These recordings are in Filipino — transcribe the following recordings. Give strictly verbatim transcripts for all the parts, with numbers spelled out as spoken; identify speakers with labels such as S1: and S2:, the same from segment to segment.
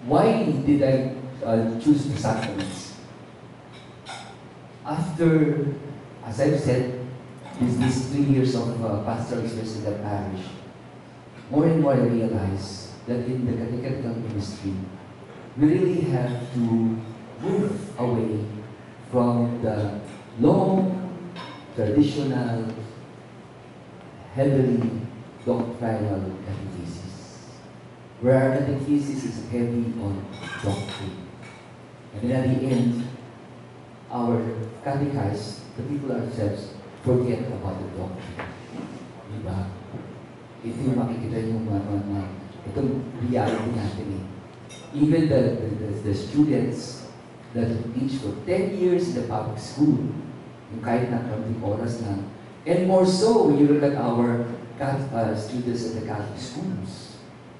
S1: Why did I uh, choose the sacraments? After, as I've said, these, these three years of uh, pastoral experience in the parish, more and more I realize that in the catechetical ministry, we really have to move away from the long, traditional, heavily doctrinal catechesis, where our catechesis is heavy on doctrine. And then at the end, our catechists, the people ourselves, forget about the doctrine. Diba? Ito yung makikita yung mga, mga, mga itong reality natin eh. Even the, the, the students that teach for ten years in the public school, yung kahit na kaunting oras lang, and more so when you look at our uh, students at the Catholic schools,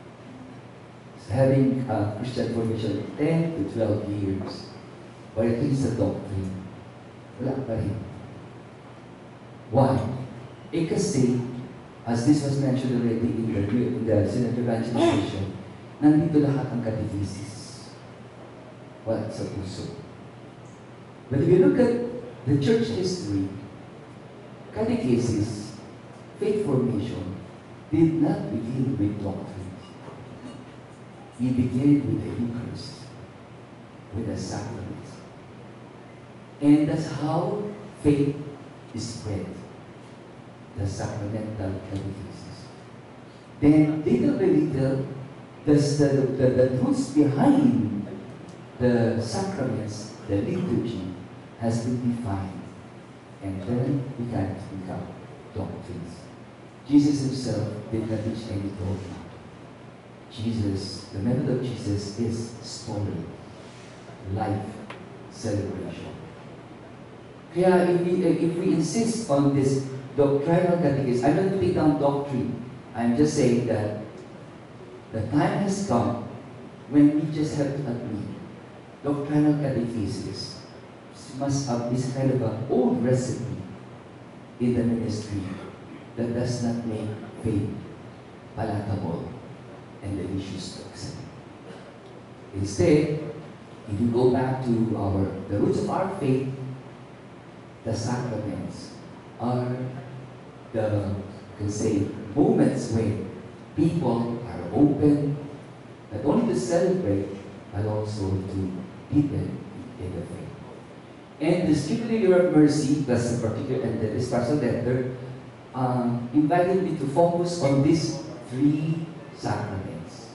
S1: having uh, Christian formation ten to twelve years, but at least the doctrine, wala pa rin. Why? Eh kasi, as this was mentioned already in the, in the Synod Evangelization, nandito lahat ang catechesis. Wala sa puso. But if you look at the church history, catechesis, faith formation, did not begin with doctrine. We began with the Eucharist, with the sacraments. And that's how faith is spread, the sacramental catechesis. Then, little by little, the, the, the, the roots behind the sacraments, the liturgy, has been defined. And then we can become doctrines. Jesus himself did not teach any dogma. Jesus, the method of Jesus is story, life, celebration. Kaya if we, if we insist on this doctrinal catechism, I'm not putting down doctrine. I'm just saying that the time has come when we just have to admit doctrinal catechesis must have this kind of an old recipe in the ministry that does not make faith palatable and delicious to accept. Instead, if you go back to our the roots of our faith, the sacraments are the, you can say, moments when people are open, not only to celebrate, but also to deepen in the faith. And the Scripture of Mercy, that's a particular, and this partial letter, um, invited me to focus on these three sacraments.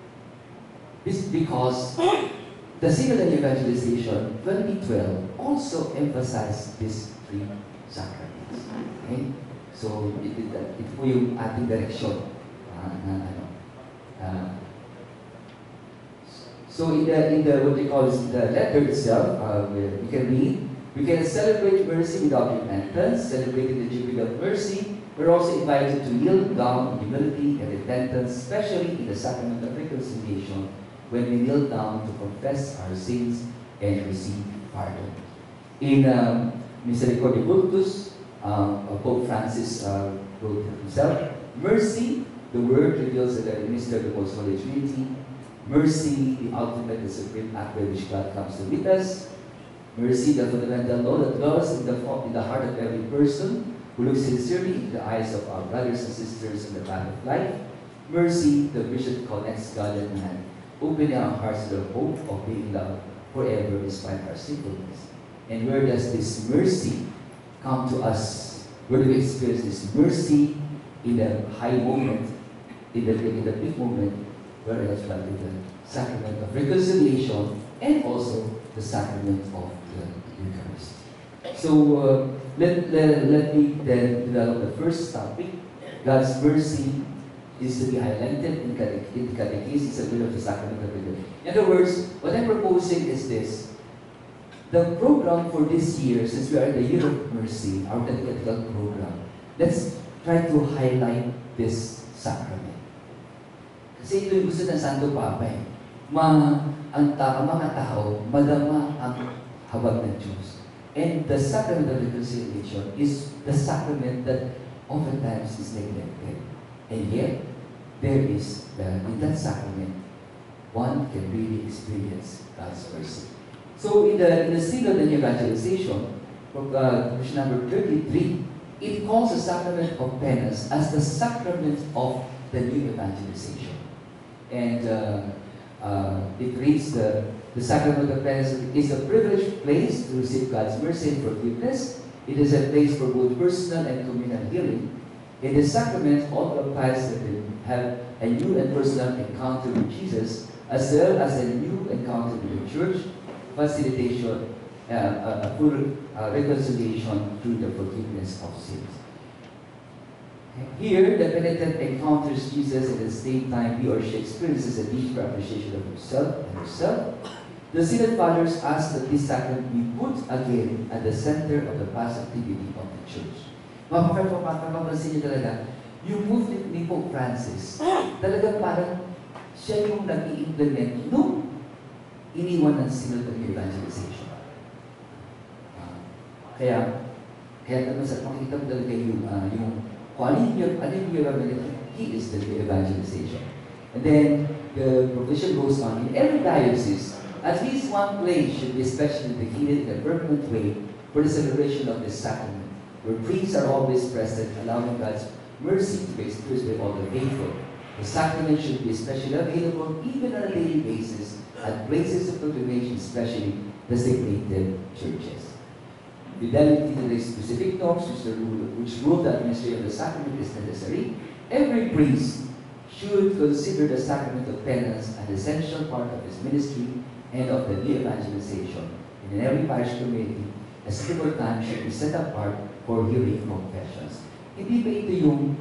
S1: This is because the Synod and Evangelization twenty twelve also emphasized these three sacraments. Okay? So, it, it, it po yung ating direksyon. Uh, na, ano, uh, so, in the, in the, what they call is the letter itself, uh, we can read, we can celebrate mercy without repentance, celebrating the Jubilee of mercy. We're also invited to yield down in humility and repentance, especially in the sacrament of reconciliation, when we kneel down to confess our sins and receive pardon. In um, Misericordia Vultus, um, Pope Francis uh, wrote himself, mercy, the word reveals that the minister of the Most Holy Trinity. Mercy, the ultimate and supreme act by which God comes to meet us. Mercy, the fundamental law that dwells in the, in the heart of every person who looks sincerely into the eyes of our brothers and sisters in the path of life. Mercy, the bridge that connects God and man, opening our hearts to the hope of being loved forever despite our sinfulness. And where does this mercy come to us? Where do we experience this mercy in the high moment, in the, in the big moment, where else but in the sacrament of reconciliation and also the sacrament of the Eucharist. So uh, let, let, let me then develop the first topic. God's mercy is to be highlighted in, catech in catechesis and will of the sacrament of reconciliation. In other words, what I'm proposing is this. The program for this year, since we are in the year of mercy, our catechetical program, let's try to highlight this sacrament. Kasi ito yung gusto ng Santo Papa eh. Ma, ang ta mga tao, madama ang habag ng Diyos. And the sacrament of reconciliation is the sacrament that oftentimes is neglected. And yet, there is, the, in that sacrament, one can really experience God's mercy. So in the, in the seal of the new evangelization, from uh, verse number thirty-three, it calls the sacrament of penance as the sacrament of the new evangelization. And uh, uh, it reads the, the sacrament of penance is a privileged place to receive God's mercy and forgiveness. It is a place for both personal and communal healing. In this sacrament, all baptized have a new and personal encounter with Jesus, as well as a new encounter with the church, facilitation, uh, a, a full uh, reconciliation through the forgiveness of sins. Here, the penitent encounters Jesus, and at the same time he or she experiences a deeper appreciation of himself and herself. The Synod Fathers ask that this sacrament be put again at the center of the past activity of the Church. Mga papansin niyo talaga, yung movement ni Pope Francis, talagang parang siya yung nag-i-implement nung iniwan ng Synod of Evangelization. Uh, kaya, kaya naman sa makikita mo talaga yung, uh, yung kung ano yung, ano yung he is the evangelization. And then, the provision goes on. In every diocese, at least one place should be especially dedicated in a permanent way for the celebration of this sacrament, where priests are always present, allowing God's mercy to be experienced by all the faithful. The sacrament should be especially available even on a daily basis at places of pilgrimage, especially designated churches. Fidelity to the specific norms which, the rule, which rule the administration of the sacrament is necessary. Every priest should consider the sacrament of penance an essential part of his ministry and of the new evangelization. And in every parish community, a suitable time should be set apart for hearing confessions. Hindi ba ito yung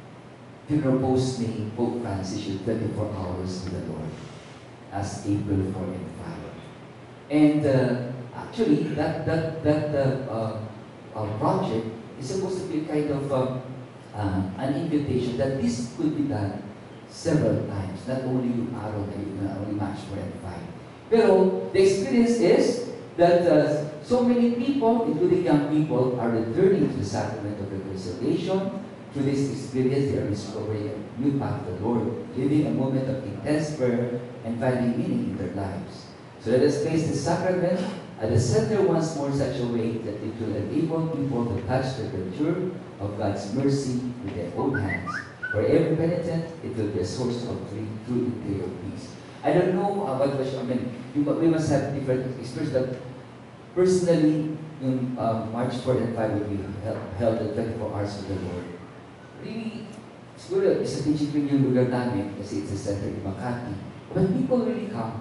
S1: pinropose ni Pope Francis yung twenty-four hours with the Lord as April fourth and five? And uh, actually, that that that uh, uh, uh, project is supposed to be kind of uh, uh, an invitation that this could be done several times, not only yung araw na yun, not only March fourth and five. Pero the experience is that uh, so many people, including young people, are returning to the sacrament of reconciliation. Through this experience, they are discovering a new path to the Lord, living a moment of intense prayer and finding meaning in their lives. So let us place the sacrament at the center once more in such a way that it will enable people to touch the culture of God's mercy with their own hands. For every penitent, it will be a source of true interior peace. I don't know uh, what was, I mean, you, we must have different experience, but personally, yung uh, March fourth and five will be held, held at twenty-four hours with the Lord. Really, siguro, strategic rin yung lugar namin kasi it's a center in Makati. But people really come.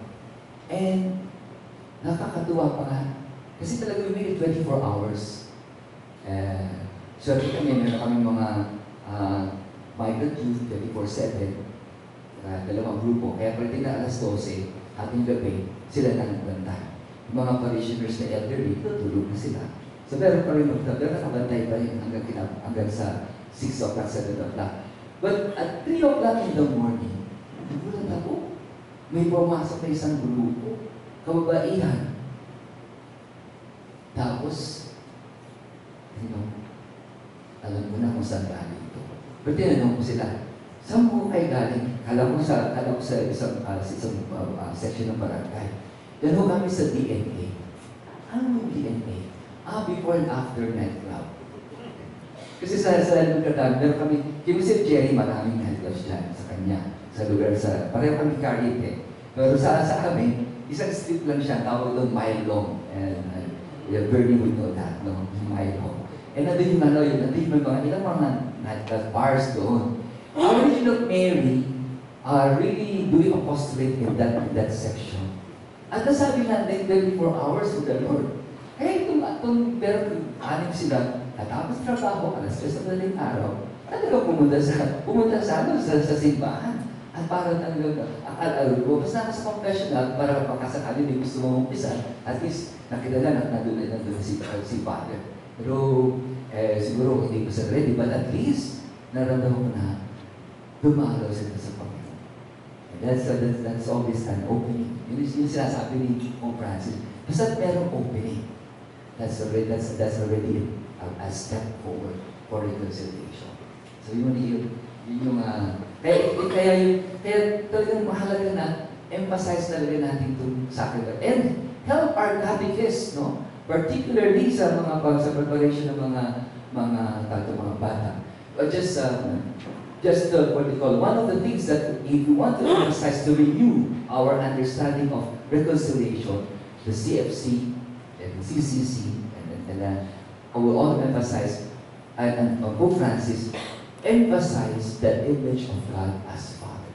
S1: And nakakatuwa pa nga. Kasi talaga we made it twenty-four hours. Uh, so, kami, meron kami mga uh, migrant youth twenty-four seven. Uh, dalawang grupo. Kaya pagdating na alas twelve, ating gabi, sila lang nagbantay. Yung mga parishioners na elderly, tutulog na sila. So, pero pa rin magtabla, nakabantay pa rin hanggang, hanggang sa six o'clock, seven o'clock. But at three o'clock in the morning, nagulat ako. May pumasok na isang grupo, kababaihan. Tapos, you know, alam ko na kung saan galing ito. Pero tinanong ko sila, saan mo kayo galing? Kala ko sa, kala ko sa isang, uh, sa isang uh, uh, section ng barangay. Then ho kami sa D N A. Ano yung D N A? Ah, before and after nightclub. Kasi sa, sa lugar namin, meron kami, kaya si Jerry, maraming nightclubs dyan sa kanya. Sa lugar, sa, pareho kami Cavite. Eh. Pero sa, sa amin, isang strip lang siya, tawag doon mile long. And uh, Bernie would know that, no? Mile long. And nandun yung ano, yun, nandun yung mga, ilang mga nightclub bars doon. Our Region of Mary are really doing apostolate in that, in that section. At nasabi nga, twenty-four hours with the Lord. Kaya itong, itong, pero anim sila, natapos trabaho, alas tres na daling araw, talaga pumunta sa, pumunta sa, ano, sa, sa simbahan. At para talaga, akal-alo ko, basta nasa confessional, para makasakali may gusto mong umpisa, at least, nakita na, nandun na, nandun na si, si Father. Pero, eh, siguro, hindi ko sa ready, but at least, naramdaman ko na, dumalaw sila sa Panginoon. And that's, uh, that's, that's always an opening. Yun yung sinasabi ni Pope Francis. Basta merong opening. That's already, that's, that's already a, a step forward for reconciliation. So yun yun, yun yung, uh, kaya, kaya, yun, kaya talagang mahalaga na emphasize talaga natin itong sacrament. And help our catechists, no? Particularly sa mga sa preparation ng mga mga tato, mga bata. But just uh, just uh, what we call one of the things that if we want to emphasize to renew our understanding of reconciliation, the C F C and the C C C, and and then I will also emphasize, and, and uh, Pope Francis emphasize the image of God as Father.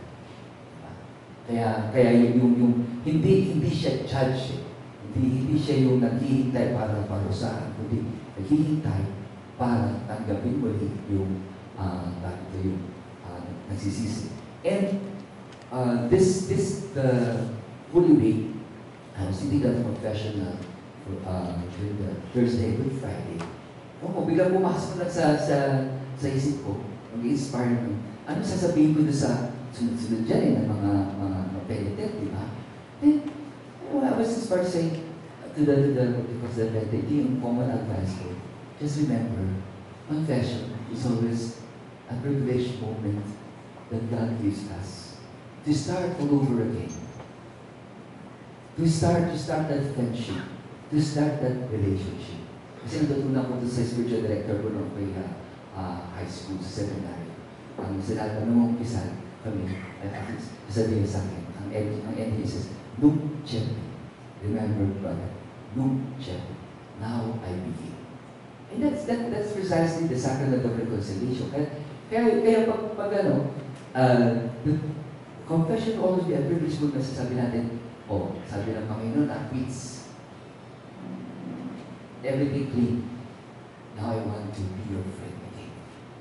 S1: Kaya kaya yung, yung, yung hindi hindi siya judge, hindi hindi siya yung naghihintay para parusahan, kundi naghihintay para tanggapin muli yung uh, yung uh, nagsisisi. And uh, this this the Holy Week, I was sitting at the confessional uh, during the Thursday, Good Friday. Oo, biglang pumasok lang sa sa sa isip ko, mag-inspire me. Ano sasabihin ko doon sa sunod-sunod dyan eh, ng mga mga penitent, di ba? Then, well, I was inspired to say to the, to the, because the penitent, yung common advice ko, just remember, confession is always a privileged moment that God gives us to start all over again. To start, to start that friendship, to start that relationship. Kasi natutunan ko doon sa spiritual director ko nung kay uh, uh, high school, sa seminary. Ang um, sinabi nung umpisan kami, at least, sabihin sa akin, ang end, ang end is, Nunc Cepi. Remember, brother, Nunc Cepi. Now I begin. And that's, that, that's precisely the sacrament of reconciliation. Kaya, kaya, kaya pag, pag ano, uh, the confession will always be a privilege mo na sasabi natin, oh, sabi ng Panginoon, acquits. Everything clean. Now I want to be your friend again.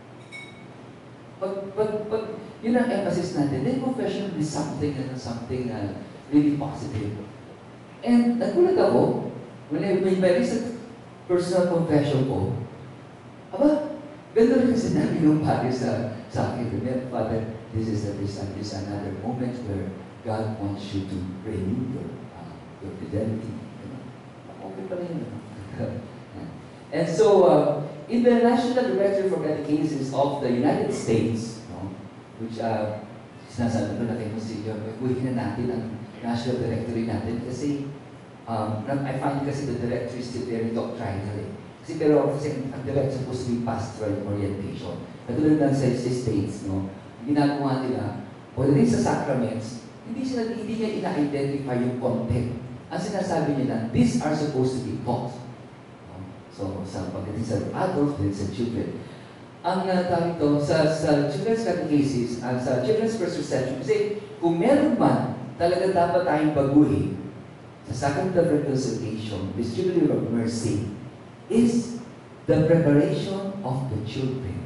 S1: Pag, pag, pag, yun ang emphasis natin, then confession is something, uh, something uh, really positive. And nagulat ako, when I made my recent personal confession ko, aba, ganda rin sinabi ng Padre sa, sa akin, remember, Father, this is, a, this, uh, this another moment where God wants you to renew your, uh, your fidelity. Okay pala yun. And so, uh, in the National Directory for Catechesis of the United States, no, which, uh, sinasabi ko na kay Monsignor, kuhin na natin ang National Directory natin kasi um, I find kasi the directory is still very doctrinal eh. Kasi pero kasi ang directory is supposed to be pastoral orientation. Katulad ng sa States, no, ginagawa nila, pagdating sa sacraments, hindi sila hindi niya ina-identify yung content. Ang sinasabi niya na, these are supposed to be taught. So, sa pagdating sa adults, din sa children. Ang uh, tawag ito, sa, sa children's catechesis, uh, sa children's first reception, kasi kung meron man, talaga dapat tayong baguhin sa sacrament of reconciliation, this jubilee of mercy, is the preparation of the children.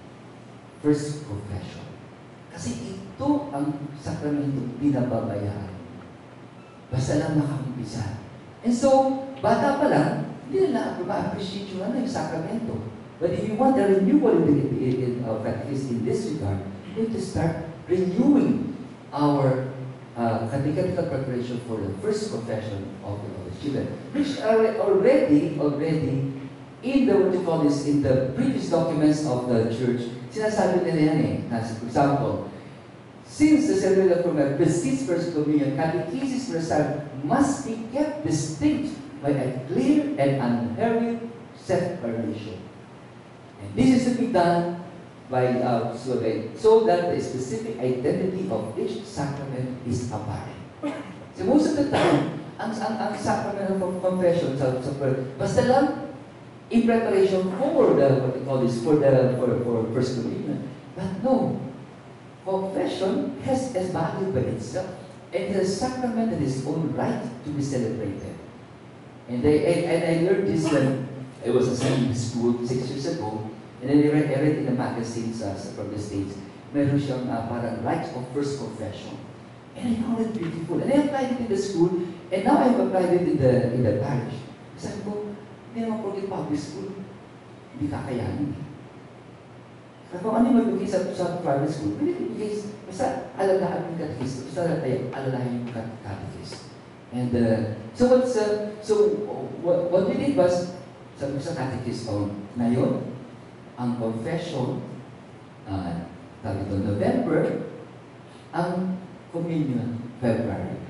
S1: First confession. Kasi ito ang sakramento pinababayaan. Basta lang makakumpisa. And so, bata pa lang, hindi na ma-appreciate yung ano yung sakramento. But if you want a renewal in, in, in uh, catechism in this regard, we have to start renewing our uh, catechetical preparation for the first confession of the children, which are already, already, in the, what you call this, in the previous documents of the church, sinasabi nila yan eh. For example, since the celebration of the precedes First Communion, catechesis per se must be kept distinct by a clear and unhurried separation. And this is to be done by uh, so, that, so that the specific identity of each sacrament is apparent. So most of the time, ang, ang, ang sacrament of confession, sa, sa, basta lang in preparation for the, what we call this, for the for, for First Communion. But no, confession has a value by itself. And it is a sacrament that is own right to be celebrated. And I, and, and I learned this when I was in school six years ago, and then I read, I read in the magazines uh, from the States, meron siyang uh, parang rites of first confession. And I found it beautiful. And I applied it in the school, and now I have applied it in the, in the parish. Sabi ko, hindi naman porket public school, hindi kakayanin. Sabi ko, ano yung magbigay sa, sa private school? Hindi bigay, basta alalahan yung catechist, basta alalahan yung catechist. And uh, so what's uh, so what, what we did was sabi sa catechist on ngayon ang confession uh, tawag ito November, ang communion February.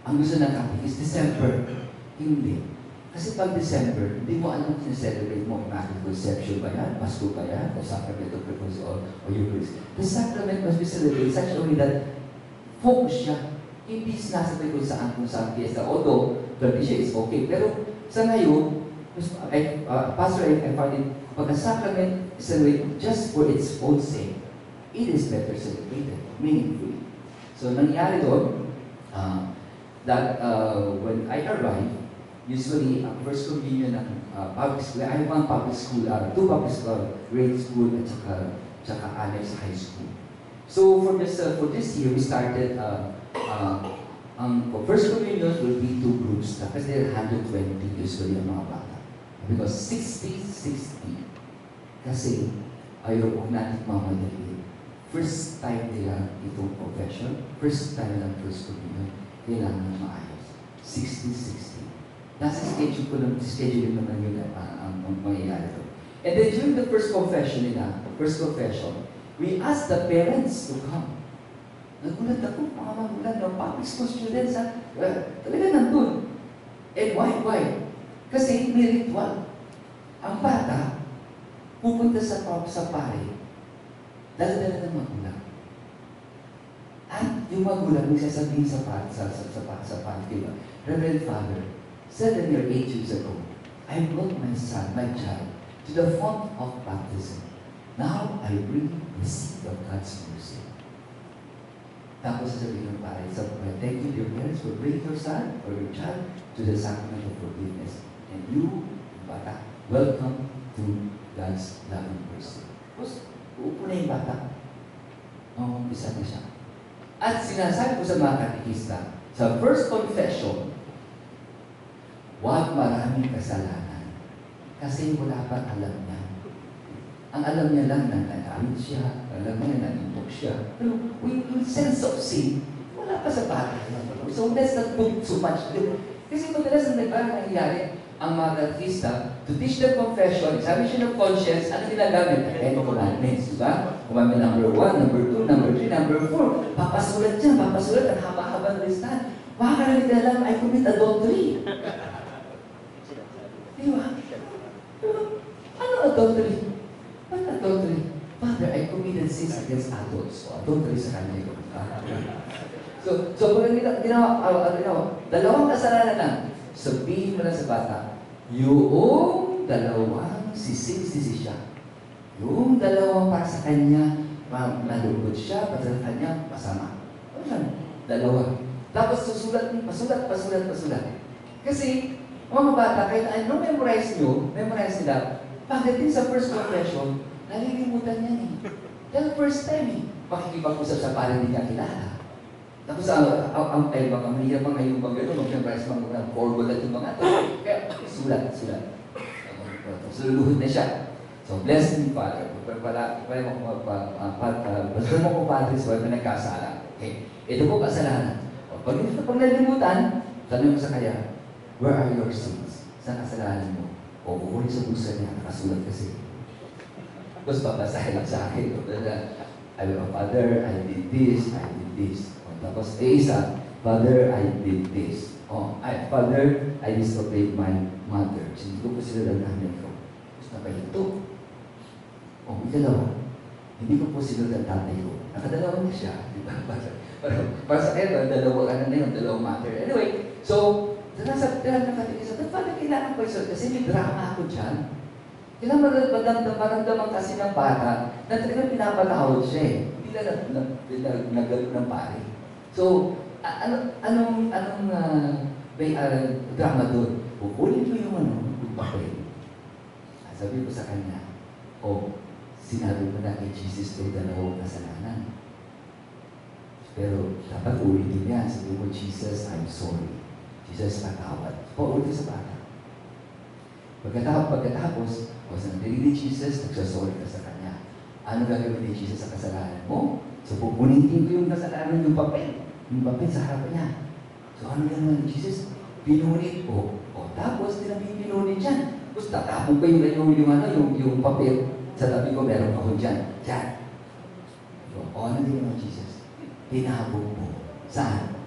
S1: Ang gusto ng Catholic is December. Hindi. Kasi pag December, hindi mo alam kung celebrate mo Immaculate Conception ba yan, Pasko ba yan, o Sacrament of Preposition, or, or Eucharist. The sacrament must be celebrated such a way that focus siya. Hindi sinasabi kung saan kung saan fiesta. Although, tradition is okay. Pero sa ngayon, I, uh, Pastor, I, I find it, pag a sacrament is celebrated just for its own sake, it is better celebrated, meaningfully. So, nangyari doon, uh, that uh, when I arrived, usually ang first communion ng uh, public school, I have one public school, uh, two public school, grade school at saka, saka annex high school. So for this uh, for this year, we started, uh, uh, ang um, first communion will be two groups, kasi there are one hundred twenty usually ang mga bata. Because sixty sixty, kasi ayaw ko natin mamadali. First time nila itong confession, first time lang first communion, kailangan maayos. sixty sixty. Nasa schedule ko lang, schedule naman yun uh, ang, ang mangyayari ko. And then during the first confession nila, first confession, we asked the parents to come. Nagulat ako, mga magulat ng public school students, ha? Uh, talaga nandun. And why? Why? Kasi may ritual. Ang bata, pupunta sa, sa pare, dala-dala ng magulang. At yung magulang, may sasabihin sa pare, sa, sa, sa, sa, sa pare, diba? Reverend Father, seven or eight years ago, I brought my son, my child, to the font of baptism. Now I bring the seed of God's mercy. Tapos sasabihin ng pare, thank you, dear parents, for bringing your son or your child to the sacrament of forgiveness. And you, bata, welcome to God's loving mercy. Tapos, uupo na yung bata. Oh, isa na siya. At sinasabi ko sa mga katekista, sa first confession, huwag maraming kasalanan. Kasi wala pa alam niya. Ang alam niya lang na nanawin siya, alam niya na nanuntok siya. Pero with, with sense of sin, wala pa sa bata. So let's not put so much. Kasi madalas na nagparang nangyayari, ang mga katekista, to teach them confession, sabi siya ng conscience, ano ginagamit? Ten commandments, di ba? Commandment number one, number two, number three, number four. Papasulat siya, papasulat, ang haba-haba ng listahan. Baka ka na nila alam, I commit adultery. Di ba? Ano adultery? What adultery? Father, I committed sins against adults. So, adultery sa kanya yun. So, so kung ginawa, ginawa, uh, ginawa, dalawang kasalanan lang, sabihin mo lang sa bata, yung dalawang sisig-sisi siya. Yung dalawang para sa kanya, nalugod siya, para sa kanya, masama. Ano yan? Dalawa. Tapos susulat, pasulat, pasulat, pasulat. Kasi, mga bata, kahit ano memorize nyo, memorize nila, bakit din sa first confession, nalilimutan niya eh. Dahil first time eh, makikipag-usap sa parang hindi niya kilala. Tapos ang ang ang ay baka mahirap pa ngayong mag ano, mag-memorize mga mga formula yung mga ito. Kaya sulat, sulat. So luluhod na siya. So bless me, Father. Pala, pala mo ko pa, basta mo ko Padre, so ay nagkasala. Okay. Ito po kasalanan. Pag pag nalimutan, tanong mo sa kanya, where are your sins? Saan kasalanan mo? O kukunin sa bulsa niya, nakasulat kasi. Tapos papasahin lang sa akin. I will, Father, I did this, I did this. Tapos, eh isa, Father, I did this. Oh, I, Father, I disobeyed my mother. Sinuto ko sila ng nanay ko. Tapos napahinto. Oh, ikalawa, hindi ko po sinunod ang tatay ko. Nakadalawa na siya. Diba? Para, para sa akin, dalawa ka na na yun, dalawang mother. Anyway, so, nasa tiyan ng katikisa, ba't pala kailangan ko isunod? Kasi may drama ako dyan. Kailangan maramdaman kasi ng bata na talagang pinapatawad siya eh. Hindi na nagalo ng pare. So, ano, anong, anong uh, may uh, drama doon? Kukunin ko yung ano, yung papel. Sabi ko sa kanya, oh, sinabi mo na kay Jesus ito dalawang kasalanan. Pero dapat ulitin niya. Sabi mo, Jesus, I'm sorry. Jesus, patawad. Paulit sa bata. Pagkatapos, pagkatapos, o sa narinig ni Jesus, nagsasorry ka sa kanya. Ano gagawin ni Jesus sa kasalanan mo? So, pupunitin ko yung kasalanan yung papel. Yung papel sa harapan niya. So, ano gagawin ni Jesus? Pinunit ko. O, tapos, hindi namin pinunit dyan. Tapos, tatapon ko yung, yung, yung, ano, yung, yung papel. Sa tabi ko, meron ako dyan. Dyan. So, o, ano gagawin ni Jesus? Tinapon mo. Saan?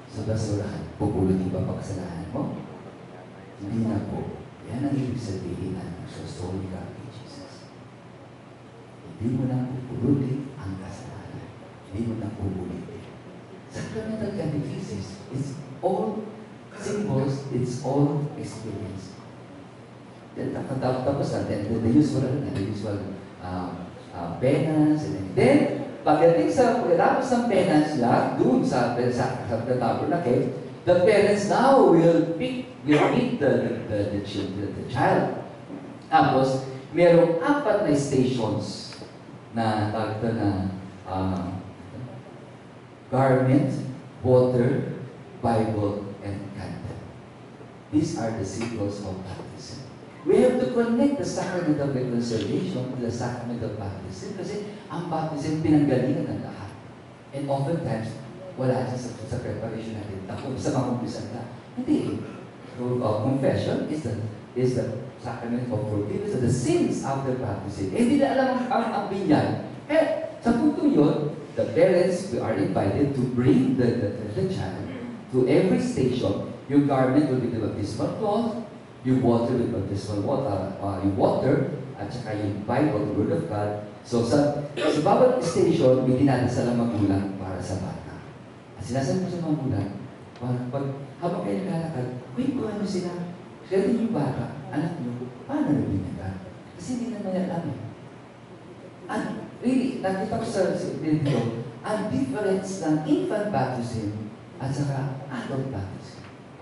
S1: sa basurahan, pupulutin ba pa kasalanan mo? Hindi na po. Yan ang ibig sabihin na nagsosorry ka kay Jesus. Hindi mo na pupulutin ang kasalanan. Hindi mo na pupulutin. Sacramental catechesis is all symbols, it's all experience. Then, tapos na, then, the usual, the usual uh, uh, penance, and then, pagdating sa, pagkatapos ng penance niya, doon sa, sa, sa tabernacle, the parents now will pick, will meet the, the, the, children, the child. Tapos, merong apat na stations na tawag ito na uh, garment, water, Bible, and candle. These are the symbols of baptism. We have to connect the sacrament of reconciliation to the sacrament of baptism kasi ang baptism pinanggalingan ng lahat. And oftentimes, wala siya sa, sa preparation natin. Ako, sa makumpisan ka. Hindi. So, uh, confession is the, is the sacrament of forgiveness of the sins after baptism. Eh, hindi na alam ang, ang, ang binyan. Eh, sa punto yun, the parents we are invited to bring the, the, the, the child to every station. Your garment will be the baptismal cloth, your water with baptismal water, uh, yung water, at saka yung Bible, the Word of God. So, sa, sa bawat station, may dinadasal ang magulang para sa bata. At sinasabi mo sa magulang, pag, pag habang kayo naglalakad, kwentuhan nyo sila. Kaya din yung bata, anak nyo, paano nabinyagan? Kasi hindi naman yan alam eh. And really, nakita ko sa video, ang difference ng infant baptism at saka adult baptism.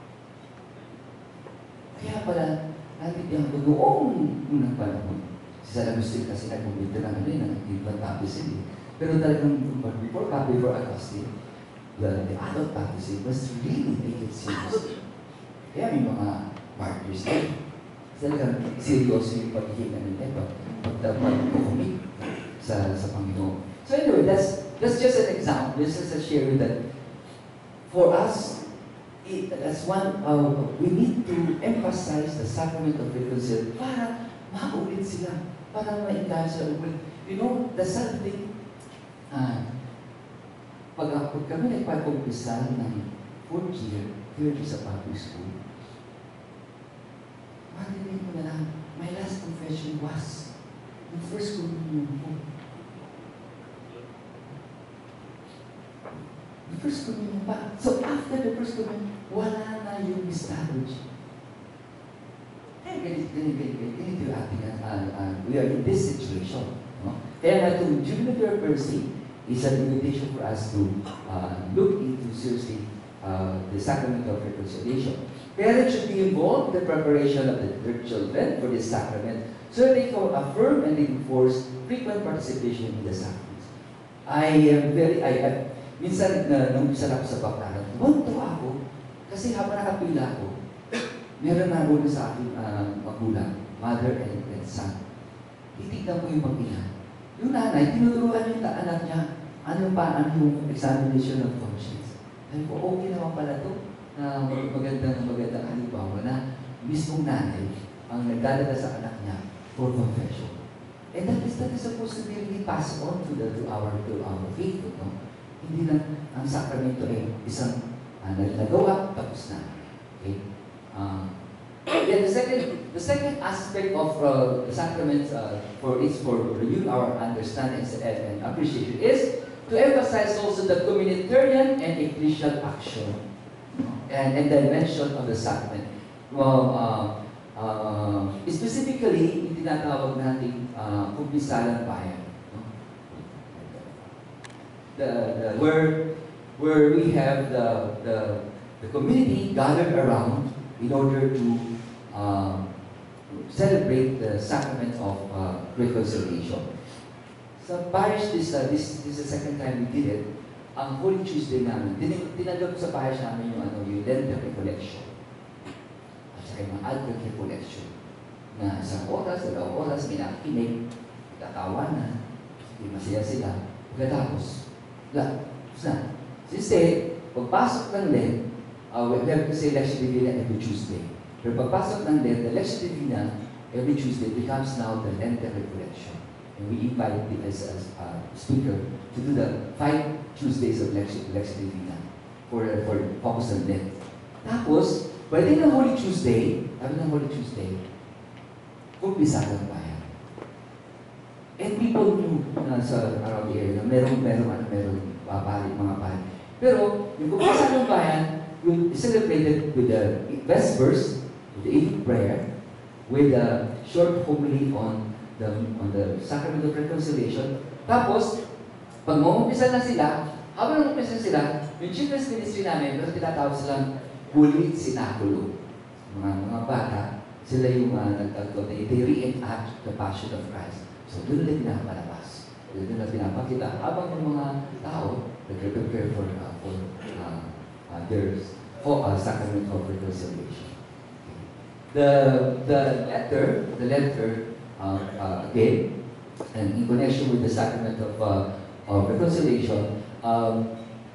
S1: Kaya pala, nabigyan ko noong unang panahon. Si San Agustin kasi nag-umbito na ano yun, ng infant baptism. Pero talagang before, before Augustine, the, the adult baptism was really taken seriously. Kaya may mga martyrs na. Talagang seryoso yung pagiging ano nila, pag-commit sa, sa Panginoon. So anyway, that's, that's just an example. This is a share that for us, It, as one, uh, we need to emphasize the sacrament of reconciliation para maulit sila, para ma-encourage sila ulit. You know, the sad thing, uh, pag, pag kami nagpapag-umpisa ng fourth year, third year sa public school, marinig mo na lang, my last confession was, yung first communion ko. The first communion pa. So after the first communion, wala na yung miscarriage. Eh, ganito, ganito, ganito, ganito yung ating, uh, uh, we are in this situation. No? Kaya nga itong Jubilee Mercy is an invitation for us to uh, look into seriously uh, the sacrament of reconciliation. Parents should be involved in the preparation of the, their children for this sacrament so they can affirm and enforce frequent participation in the sacraments. I am very, I have, minsan na nung isa ako sa baktaran, tuwa ako kasi habang nakapila ako, meron na ulo sa aking uh, magulang, mother and, and son. Titignan ko yung mag-ina. Yung nanay, tinuturuan yung anak niya, ano pa, ano yung examination of conscience. Sabi ko, okay naman pala ito, na magandang, magandang halimbawa na mismong nanay ang nagdadala sa anak niya for confession. And that is, that is supposed to be really passed on to, the, to, our, to our faith. No? Hindi lang ang sakramento ay isang uh, nagawa, tapos na. Okay? Uh, then the second, the second aspect of uh, the sacrament uh, for is for renewing our understanding and appreciation is to emphasize also the communitarian and ecclesial action and, and dimension of the sacrament. Well, uh, uh, specifically, yung tinatawag nating uh, kumpisalang bayan. No? The, the, where, where we have the, the, the community gathered around in order to uh, celebrate the sacrament of uh, reconciliation. Sa parish, this, uh, this, this is the second time we did it. Ang Holy Tuesday namin, tinanggap ko sa parish namin yung, ano, yung Lenten Recollection. At saka yung Advent Recollection. Na isang oras, dalawang oras, minakinig, tatawanan, hindi masaya sila. Pagkatapos, wala, tapos na. Instead, pagpasok ng Lent, uh, we have to say Lectio Divina every Tuesday. Pero pagpasok ng Lent, the Lectio Divina every Tuesday becomes now the Lenten Recollection. And we invite the as a uh, speaker to do the five Tuesdays of Lectio Divina. for, for focus on Lent. Tapos, pwede na Holy Tuesday, sabi ng Holy Tuesday, kumpisal ang bayan. And people knew na sa around the area na merong, merong, ano, merong uh, pari, mga pari. Pero, yung kumpisal ng bayan, we celebrated with the Vespers, with the evening prayer, with a short homily on the on the Sacrament of Reconciliation. Tapos, pag maumpisa na sila, habang umpisa sila, yung children's ministry namin, pero tinatawag silang Holy Sinakulo. Mga mga bata, sila yung uh, nagtagto, they, they reenact the Passion of Christ. So, doon nila pinapalabas. Doon nila pinapakita habang yung mga tao nag-prepare for, uh, for uh, uh, their for, uh, Sacrament of Reconciliation. The, the letter, the letter, uh, uh, again, and in connection with the Sacrament of, uh, of Reconciliation, um,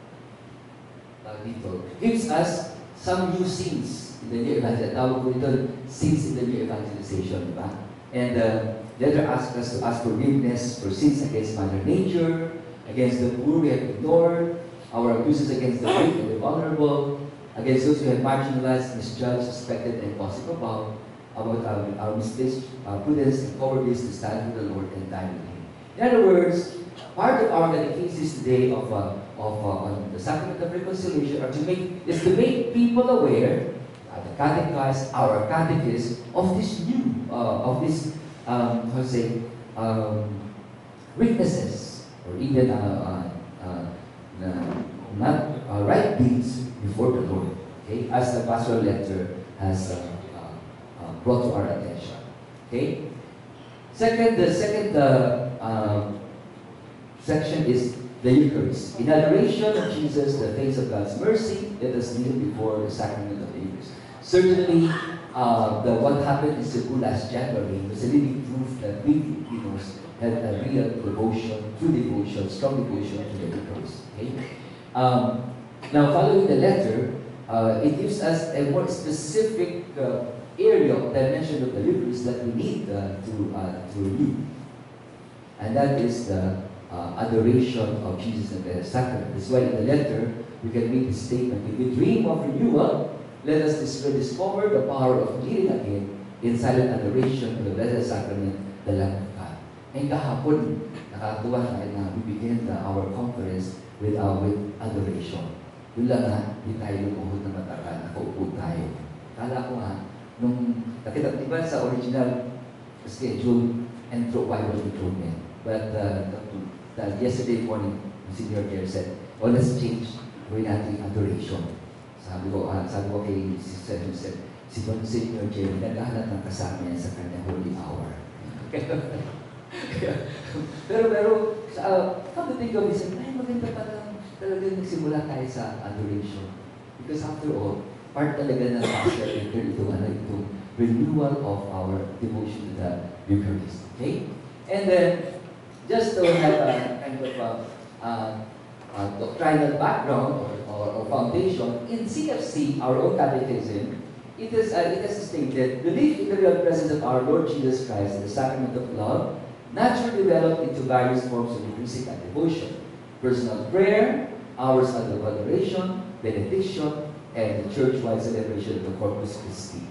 S1: uh, dito, gives us some new scenes in the new evangelization. Tawag ko ito, scenes in the new evangelization, di ba? And uh, the other asks us to ask forgiveness for sins against Mother Nature, against the poor we have ignored, our abuses against the weak and the vulnerable, against those who have marginalized, misjudged, suspected, and gossiped about, about our, our mistakes, uh, prudence, and cowardice to stand with the Lord and die with Him. In other words, part of our catechesis today of, uh, of uh, on the Sacrament of Reconciliation are to make, is to make people aware, uh, the catechists, our catechists, of this new, uh, of this, um, how to say, um, weaknesses, or even uh, uh, uh, not uh, right deeds before the Lord, okay, as the pastoral letter has uh, uh, uh, brought to our attention. Okay. Second, the second uh, uh, section is the Eucharist. In adoration of Jesus, the face of God's mercy, let us kneel before the sacrament of the Eucharist. Certainly, uh, the what happened in Cebu last January was a living proof that we Filipinos had a real devotion, true devotion, strong devotion to the Eucharist. Okay. Um, Now, following the letter, uh, it gives us a more specific uh, area of dimension of the Eucharist that we need uh, to, uh, to renew. And that is the uh, adoration of Jesus and the sacrament. That's why in the letter, we can read the statement, if we dream of renewal, let us discover the power of kneeling again in silent adoration of the Blessed Sacrament, the Lamb of God. And kahapon, nakatuwa tayo na we begin the, our conference with, uh, with adoration. Yun lang nga, hindi tayo lumuhod na matagal, nakaupo tayo. Kala ko nga, nung nakita, di ba sa original schedule, entro Bible improvement. But uh, the, the, yesterday morning, the senior chair said, oh, let's change, gawin natin adoration. Sabi ko, uh, sabi ko kay Sister Joseph, si Don Senior Chair, naghahanap ng kasama niya sa kanyang holy hour. pero, pero, sa, uh, come to think of it, ay, maganda pala talaga nagsimula tayo sa adoration. Because after all, part talaga ng pastor ito, ito, ano, ito, renewal of our devotion to the Eucharist. Okay? And then, just to have a kind of a, uh, uh, doctrinal background or, or, or foundation, in C F C, our own catechism, it is, uh, it is stated, belief in the real presence of our Lord Jesus Christ in the sacrament of love naturally developed into various forms of Eucharistic devotion. Personal prayer, hours of adoration, benediction, and the church-wide celebration of the Corpus Christi.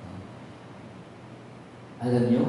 S1: Alam nyo,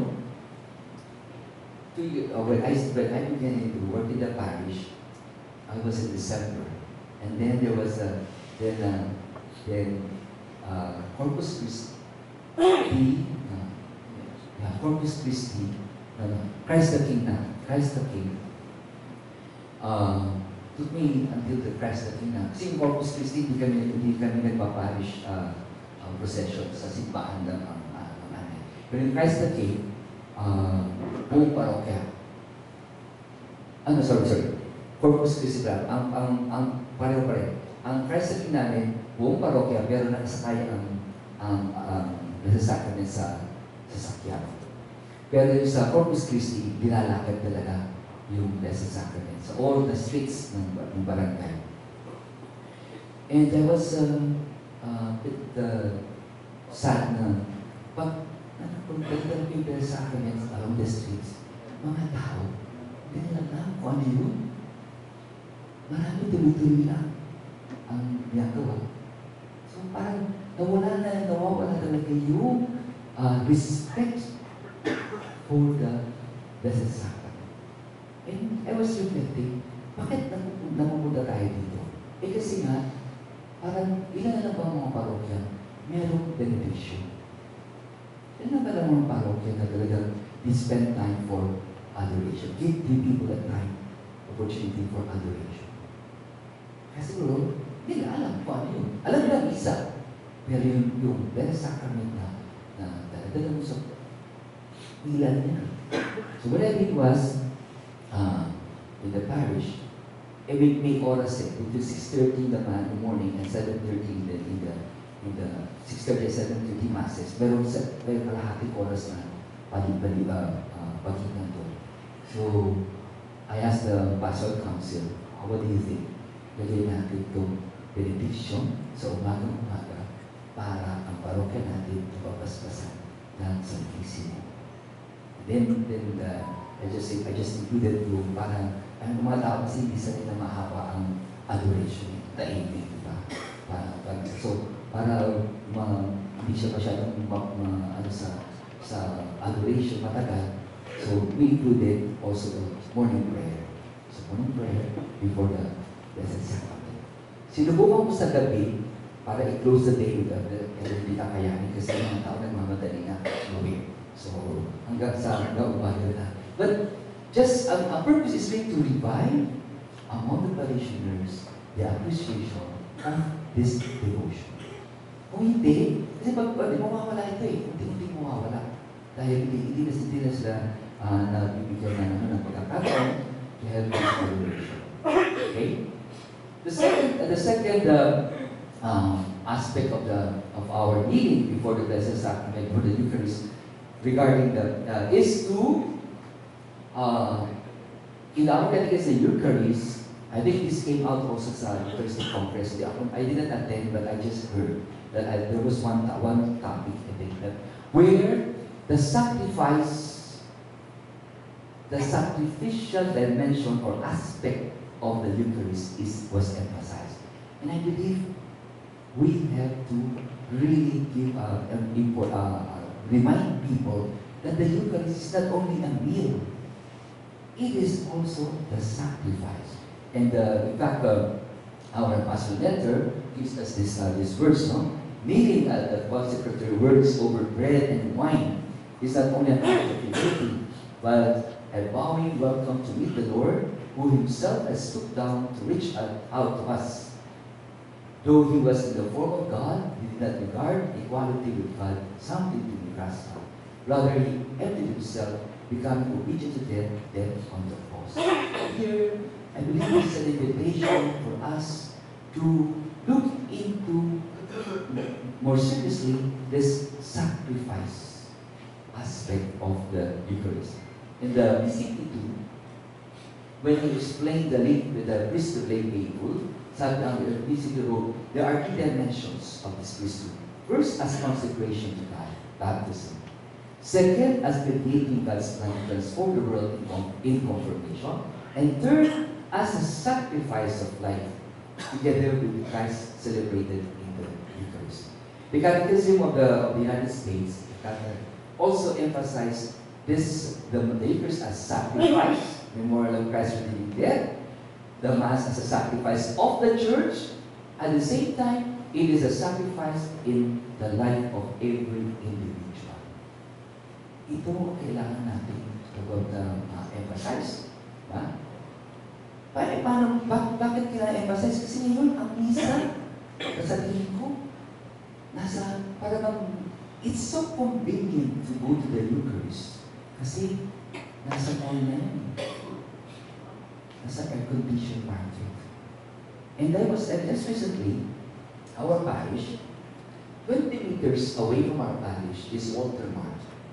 S1: uh, when, I, when I began to work in the parish, I was in December, and then there was a, then, uh, then uh, Corpus Christi, uh, yeah, Corpus Christi, uh, Christ the King na, Christ the King, uh, took me until the Christ the King na. Kasi yung Corpus Christi, hindi kami, hindi kami nagpaparish uh, uh, procession sa simbahan ng ang uh, uh, Pero yung Christ the King, uh, buong parokya. Ano, sorry, sorry. Corpus Christi lang. Ang, ang, ang, pareho-pareho. Ang Christ the King namin, buong parokya, pero nakasakay ang, ang, ang, ang sacrament sa sasakyan. Pero yung sa Corpus Christi, dinalakad talaga yung Blessed Sacrament sa all the streets ng, ng barangay. And I was uh, uh, a bit uh, sad na pag nagpunta ng people sa sacraments along the streets, mga tao, hindi nila alam kung ano yun. Marami tuloy-tuloy lang ang ginagawa. So parang nawala na, nawawala talaga yung uh, respect for the Blessed Sacrament. And I was reflecting, bakit napupunta tayo dito? Eh kasi nga, parang ilan na lang ba mga parokya, merong benediction. Ilan na ba lang mga parokya na talagang they spend time for adoration. Give, give people a time, opportunity for adoration. Kasi bro, hindi na alam kung ano yun. Alam nila isa. Pero yung, yung Blessed Sacrament na, na daladala mo sa ilan niya. So what I did was, uh, in the parish, eh, may, may oras eh, between six thirty in the morning and seven thirty in the, in the, in the six thirty and seven thirty masses. Meron sa, may kalahating oras na pali-pali, uh, uh, pagitan doon. So, I asked the pastoral council, what do you think? Lagay natin itong benediction sa umaga-umaga para ang parokya natin ipapaspasan ng Santisimo. Then, then uh, I just I just included yung parang, ang mga tao kasi hindi sa nila mahaba ang adoration, tahimik, di ba? Para, para, so, para ma, hindi siya masyadong ma, ma, ano, sa, sa adoration matagal, so we included also the morning prayer. So, morning prayer before the Blessed Sacrament. Sinubukan ko sa gabi para i-close the day with the, pero hindi na kayanin kasi mga tao nagmamadali na gawin. So, hanggang sa hanggang umaga na. But, just, ang um, purpose is really to revive among the parishioners the appreciation of this devotion. Kung hindi, kasi pag, pag mawawala ito eh, hindi-hindi mawawala. Dahil hindi, hindi na hindi na sila uh, nabibigyan na naman ng pagkakataon to help this adoration. Okay? The second, uh, the second uh, um, aspect of the of our meeting before the Blessed Sacrament, for the Eucharist, regarding the uh, is to uh, in our Catechism Eucharist. I think this came out also sa Eucharistic Conference. I didn't attend, but I just heard that I, there was one one topic I think that where the sacrifice, the sacrificial dimension or aspect of the Eucharist is was emphasized, and I believe we have to really give uh, an import. Uh, remind people that the Eucharist is not only a meal, it is also the sacrifice. And uh, in fact, uh, our pastoral letter gives us this, uh, this verse, no? Kneeling at the consecratory works over bread and wine is not only an act of humility, but a bowing welcome to meet the Lord, who himself has stooped down to reach out, out to us. Though he was in the form of God, he did not regard equality with God something to be grasped at. Rather, he emptied himself, becoming obedient to death, death on the cross. Here, I believe this is an invitation for us to look into, more seriously, this sacrifice aspect of the Eucharist. In the B C P two, when he explained the link with the priesthood lay people, sabi ang B C P wrote, there are three dimensions of this priesthood. First, as consecration to God, baptism. Second, as mediating God's plan to transform the world in confirmation. And third, as a sacrifice of life, together with Christ celebrated in the Eucharist. The Catechism of the, of the United States also emphasized this, the, the Eucharist as sacrifice, memorial of Christ's redeeming death, the Mass as a sacrifice of the Church. At the same time, it is a sacrifice in the life of every individual. Ito kailangan natin mag-emphasize. Uh, pa paano, bak bakit kina-emphasize? Kasi ngayon, ang misa, sa tingin ko, nasa, parang, it's so convenient to go to the Eucharist. Kasi, nasa mall na yan. Nasa air-conditioned market. And I was, and just recently, our parish, twenty meters away from our parish is Walter Mart.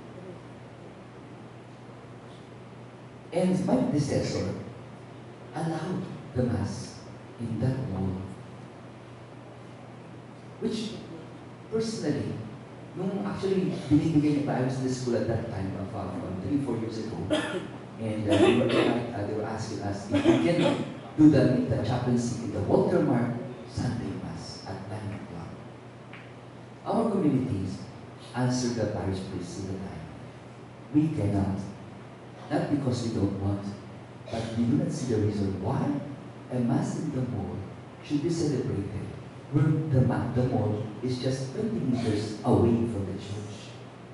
S1: And my predecessor allowed the Mass in that mall. Which, personally, nung actually binibigay niya pa, I was in the school at that time, about three, four years ago. And uh, they, were, uh, they were asking us if we can do the, the chaplaincy in the Walter Mart Sunday Mass. at nine o'clock. Our communities answer the parish priest all the time. We cannot. Not because we don't want, but we do not see the reason why a Mass in the mall should be celebrated where the, the mall is just twenty meters away from the church.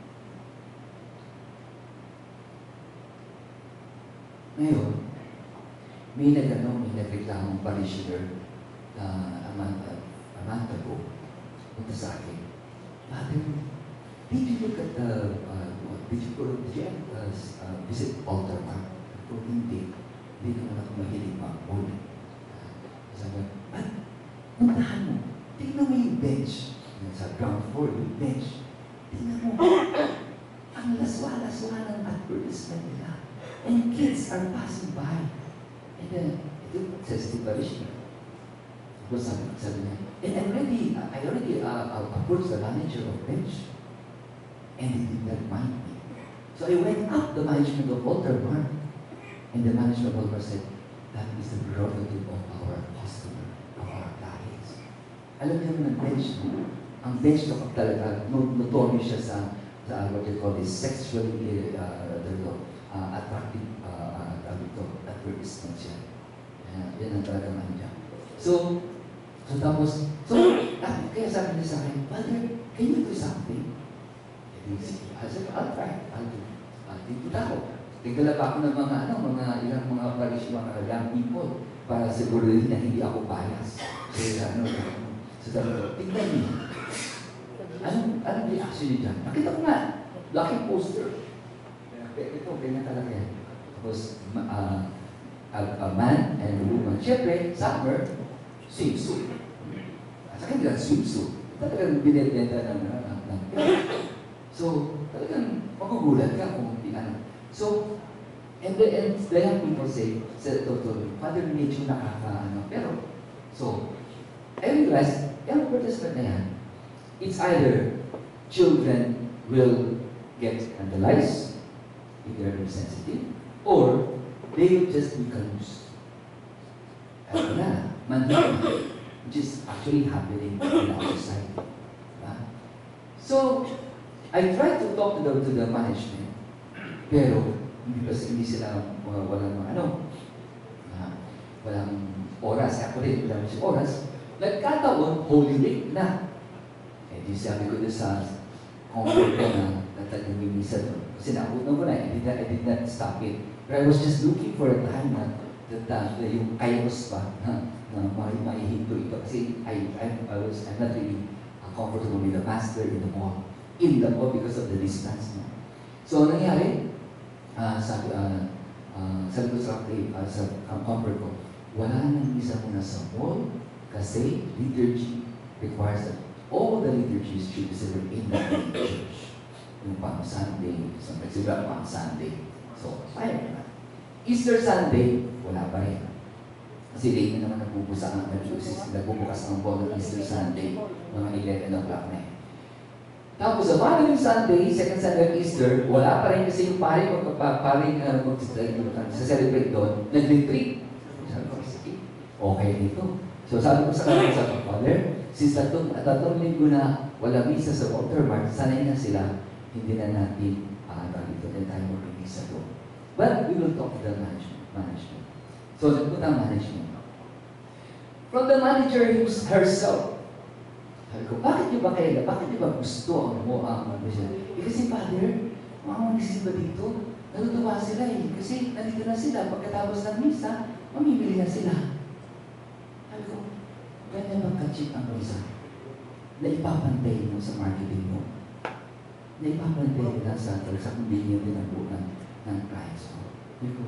S1: Ngayon, may nagano, may nagreklamong parishioner na uh, amanta, amanta ko, punta sa akin, Father, did you look at the, uh, did you go, did you uh, uh, visit altar park? Kung hindi, hindi naman ako mahilig mag-mall. Sabi, ba't puntahan mo? Tingnan mo yung bench. Sa ground floor, yung bench. Tingnan mo. Ang laswa-laswa ng advertisement nila. And kids are passing by. And then, ito says the parishioner. Tapos sabi, sabi niya, and I already, I already uh, approached the manager of bench. And he did not mind me. So I went up the management of altar bar. And the management of altar said, that is the prerogative of our customer, of our clients. Alam niyo ng bench, no? Ang bench na talaga, notorious siya sa, sa what they call this, sexually uh, uh, attractive uh, uh, advertisement siya. Uh, yan ang talaga man niya. So, so tapos, so, kaya sabi niya sa akin, Father, can you do something? I said, I'll try. I'll do. I'll do ako. Tingala pa ako ng mga, ano, mga ilang mga parish, mga young people para siguro din na hindi ako bias. So, ano, so sabi ko, tingnan niyo. Anong, anong reaction niyo dyan? Nakita ko nga, lucky poster. Ito, ganyan talaga yan. Tapos, uh, a, a man and a woman. Siyempre, summer, swimsuit. At saka hindi lang swimsuit. Talagang binibenta ng, ng, ng, so, talagang magugulat ka kung di ano. So, and the, and the young people say, sa totoo, Father, medyo nakaka-ano. Pero, so, I realized, yung advertisement na yan, it's either children will get vandalized, if they're very sensitive, or they will just be confused. Ano na, manhima, which is actually happening in our society. Right? So, I tried to talk to the, to the management, pero hindi kasi hindi sila uh, walang ano, uh, walang oras. Ako rin, walang oras. Nagkataon, Holy Week na. Eh, di sabi ko doon sa comfort ko na natagawimisa doon. Kasi nakunan ko na, I did, not, I did not stop it. But I was just looking for a time na, na, na yung kairos pa, na, na maihinto ito. Kasi I, I, I was, I'm not really uh, comfortable with the pastor in the mall. In the mall because of the distance. No? So, nangyari, uh, sabi, uh, uh, sabi ko sa, uh, sa uh, comfort ko, wala nang isa muna sa mall kasi liturgy requires that all the liturgies should be celebrated in the church. Yung pang Sunday, sa nagsimula pang Sunday. So, fine naman. Easter Sunday, wala pa rin. Kasi late na naman nagbubukas ang nagbubukas ang ball ng Easter Sunday, mga eleven o'clock na eh. Tapos sa following Sunday, second Sunday of Easter, wala pa rin kasi yung pari magpaparing uh, mag-celebrate doon, nag-retreat. Sabi ko, sige, okay dito. So sabi ko sa kanila sa Father, since tatlong, tatlong linggo na wala misa sa Watermark, sanay na sila, hindi na natin uh, dito, then tayo mag-misa doon. But we will talk to the management. management. So nagpunta ang management. From the manager herself, sabi ko, bakit niyo ba kaya, bakit niyo ba gusto ang mo ang ano siya? Eh kasi Father, mga magsisimba dito, natutuwa sila eh. Kasi nandito na sila, pagkatapos ng misa, mamimili na sila. Sabi ko, kaya bang ka-cheap ang misa? Na ipapantay mo sa marketing mo. Na ipapantay mo lang sa, sa convenient din ang buwan ng price mo. Sabi ko,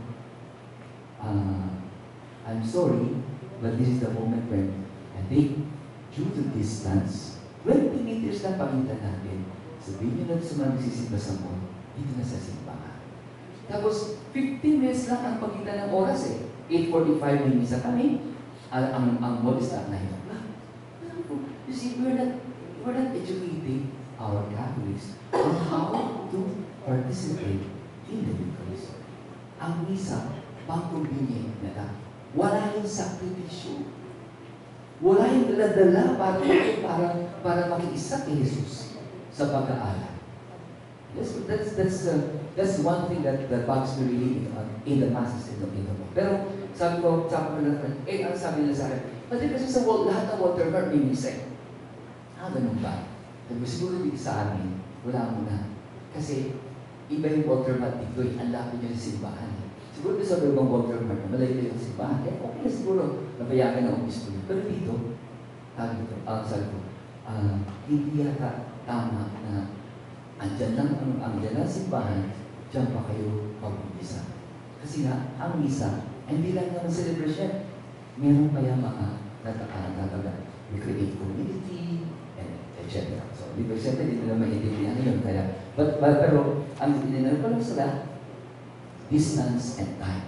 S1: uh, I'm sorry, but this is the moment when I think due to distance, twenty meters lang pagitan natin. Sabihin nyo na sa mga nagsisimba sa mall, dito na sa simbahan. Tapos, fifteen minutes lang ang pagitan ng oras eh. eight forty-five may misa kami. Ang, ang, ang mall is at nine o'clock. You see, we're not, we're not educating our Catholics on how to participate in the Eucharist. Ang misa, pang-convenient na lang. Wala yung sakripisyo. Wala yung dala-dala para, para, para makiisa kay Jesus sa pag-aaral. That's, that's, that's, uh, that's one thing that, that bugs me really uh, in the masses in the, in the world. Pero sabi ko, sabi ko na, eh, ang sabi nila sa akin, pati kasi sa world, lahat ng water card may misa. Ah, ganun ba? Sabi ko, siguro dito sa amin, wala muna. Kasi iba yung water mat dito, eh, ang lapit niya sa simbahan. Siguro sa ibang water mat, malayo yung simbahan. Eh, okay na siguro, nabayagan ng obispo. Pero dito, sabi ko, ah, sabi ko, ah, hindi yata tama na andyan lang ang andyan lang simbahan, dyan pa kayo mag-misa. Kasi nga, ang misa, hindi lang naman celebration. Meron pa yung mga natatagal. We create community, and et cetera. So, di ba siyempre, hindi naman maintindihan yun. Kaya, but, but, pero, ang itinanong pa lang sila, distance and time.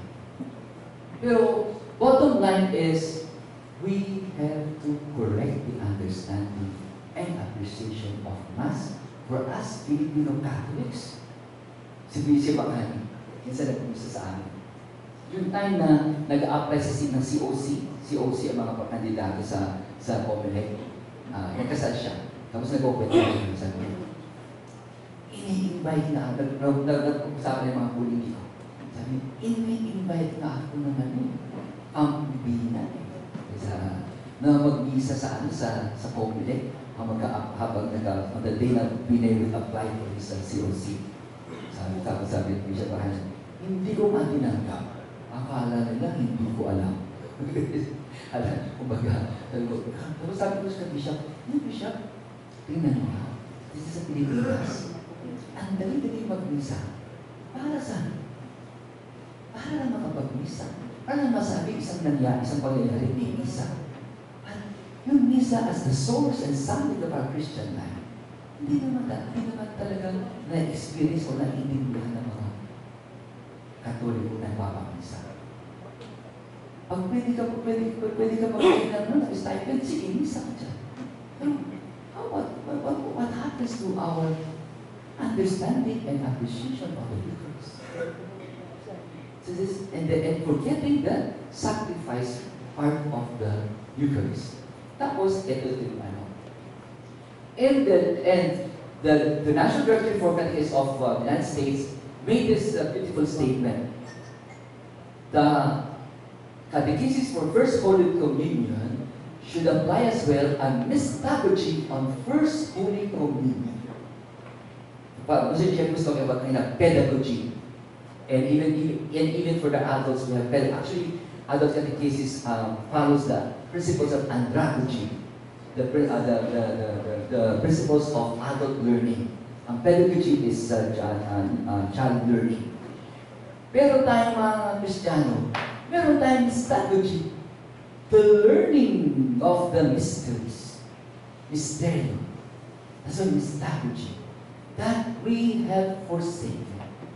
S1: Pero, bottom line is, we have to correct the understanding and appreciation of Mass for us Filipino Catholics. Si Bakani, minsan nagpumisa sa amin. Yung time na nag-a-apply sa seat ng C O C, C O C ang mga kandidato sa sa Comelec, uh, nagkasal siya. Tapos nag-open na sa amin. Ini-invite na, nag-usapan yung mga politiko. Sabi, ini-invite na ako naman yung pambina sa na mag-visa sa ano sa sa Comelec habang habang nag on the day na Pinay will apply for his uh, C O C. Sabi tapos sabi ni Bishop Bahan, hindi ko man tinanggap. Akala nila hindi ko alam. Alam, kumbaga, sabi ko, tapos sabi ko sa Bishop, hindi Bishop, tingnan mo ha, this is sa Pilipinas. Ang dali-dali mag-misa. Para saan? Para lang makapag-misa. Para lang masabi isang nangyari, isang pangyayari, hindi misa. Yung misa as the source and summit of our Christian life, hindi naman, hindi naman talaga na-experience o na-intindihan ng mga Katoliko na papamisa. Pag pwede ka, pwede, pwede ka mag-pwede ng stipend, sige, misa ka dyan. Pero, how, what, what, what happens to our understanding and appreciation of the Eucharist? So this, and, the, and forgetting the sacrifice part of the Eucharist. Tapos, ito ito yung ano. And the, and the, the National Directory for Catechists of uh, the United States made this uh, beautiful statement. The catechesis for First Holy Communion should apply as well and mystagogy on First Holy Communion. But Mister Jeff was talking about kind of pedagogy. And even, even, and even for the adults, we have pedagogy. Actually, adult catechesis um, follows the principles of andragogy, the, uh, the, the, the, the, the principles of adult learning. Ang pedagogy is uh, uh, uh, child learning. Pero tayong mga Kristiyano, meron tayong mystagogy, the learning of the mysteries. Mysterio. That's a mystagogy that we have forsaken.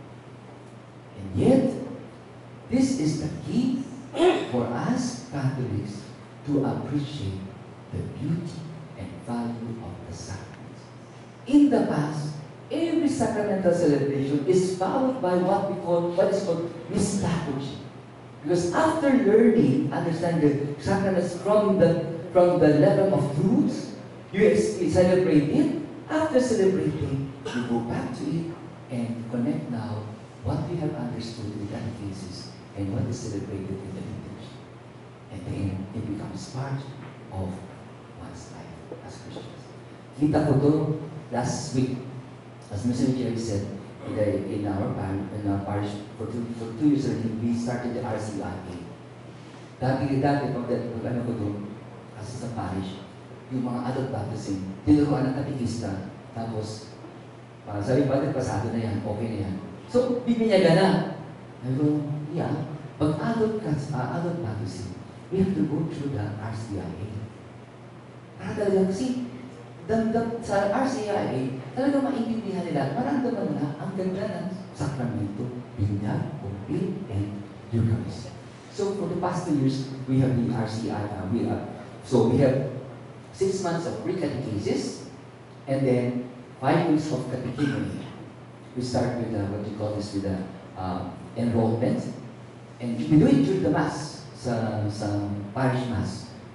S1: And yet, this is the key for us Catholics to appreciate the beauty and value of the sacraments. In the past, every sacramental celebration is followed by what we call, what is called mystagogy. Because after learning, understand the sacraments from the from the level of truths, you celebrate it. After celebrating, you go back to it and connect now what we have understood in that cases and what is celebrated in the liturgy. And then it becomes part of one's life as Christians. Kita ko to last week, as Mister Jerry said, in, the, in, our, in our parish, for two, for two years already, we started the R C I A. Dati, dati, pag, pag ano ko doon, kasi sa parish, yung mga adult baptism, tinuruan ng katikista, tapos, para sabi pa, pasado na yan, okay na yan. So, bibinyaga na. Sabi ko, yeah, pag adult, uh, adult baptism, we have to go through the R C I A. Para talaga, kasi, the, the, sa R C I A, talaga maintindihan nila, maramdaman na ang ganda ng sakramento, binyag, kumpil, and Eucharist. So, for the past two years, we have the R C I A. Uh, we, uh, so, we have six months of pre-catechesis, and then five weeks of catechumeny. We start with uh, what you call this, with the uh, enrollment, and we do it during the Mass, sa, sa parish Mass.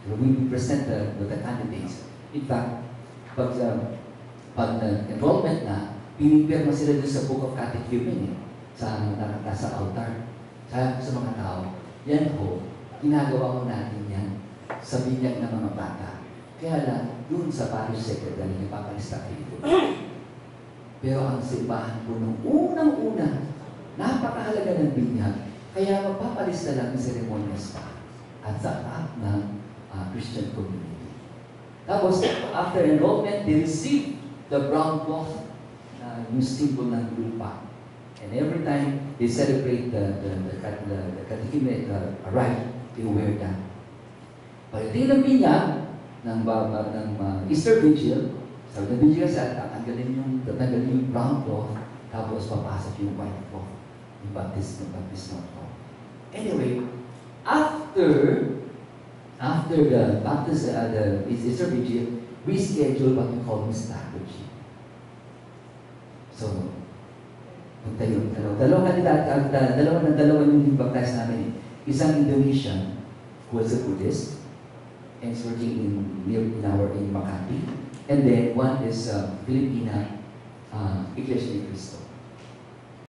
S1: So we present the, the candidates. In fact, pag, uh, pag uh, enrollment na, pinipirma sila doon sa Book of Catechumen eh, sa nakata sa altar. Sa, sa mga tao, yan ho, ginagawa ko natin yan sa binyag ng mga bata. Kaya lang, doon sa parish secretary, napapalista kayo doon. Pero ang simbahan po nung unang-una, napakahalaga ng binyag, kaya magpapalista lang ng seremonyas pa at sa lahat ng uh, Christian community. Tapos, after enrollment, they receive the brown cloth, uh, yung symbol ng lupa. And every time they celebrate the, the, the, the, the catechumenate uh, rite, they wear that. Pagdating ng binyag, ng, uh, ng uh, Easter Vigil, sabi ng Vigil kasi tatanggalin yung, tatanggalin yung brown cloth, tapos papasok yung white cloth, yung baptism, yung baptismal cloth. Anyway, after after the baptism, uh, the Easter Vigil, we schedule what we call Mistagogy. So, tayo, dalawa, dalawang kandidat, at uh, dalawa ng dalawa yung baptize namin. Isang Indonesian, who was a Buddhist, and is working in, near, in our, in Makati. And then, one is uh, Filipina, uh, Iglesia ni Cristo.